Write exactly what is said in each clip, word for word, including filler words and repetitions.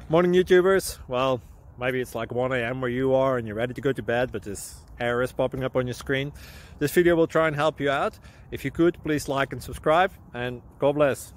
Morning YouTubers. Well, maybe it's like one A M where you are and you're ready to go to bed, but this error is popping up on your screen. This video will try and help you out. If you could, please like and subscribe, and God bless.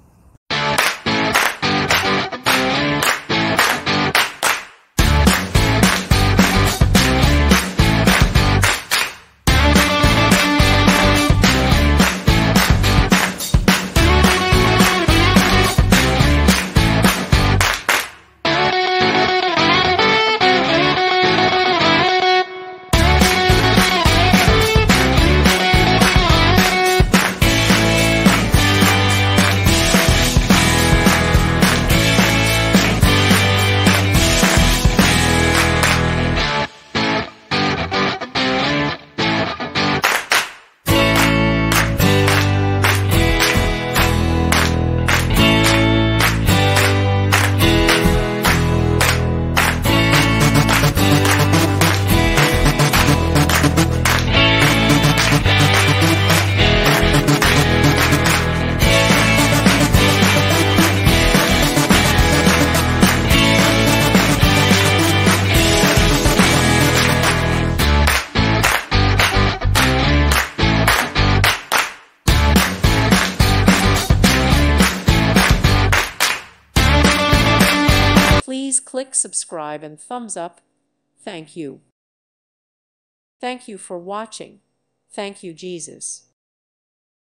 Please click subscribe and thumbs up. Thank you. Thank you for watching. Thank you, Jesus.